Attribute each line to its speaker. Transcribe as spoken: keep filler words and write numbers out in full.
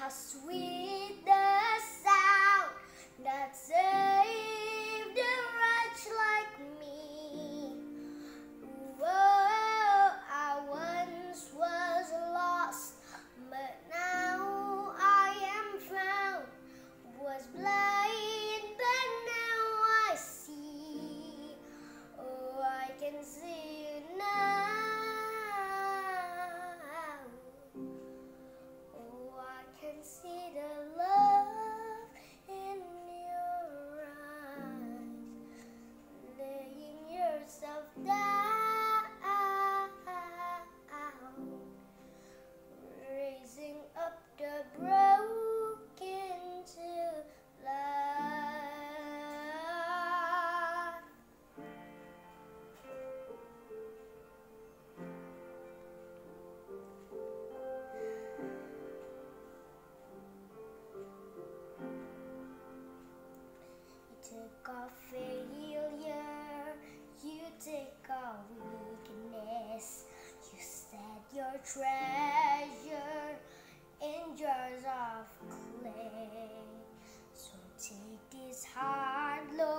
Speaker 1: How sweet the sound that saved a wretch like me. Whoa, I once was lost, but now I am found. Was blind, but now I see. Oh, I can see you now. Oh, I can see the love in your eyes, laying yourself down, raising up the broken to life. Take our failure, you take our weakness. You set your treasure in jars of clay. So take this heart, Lord.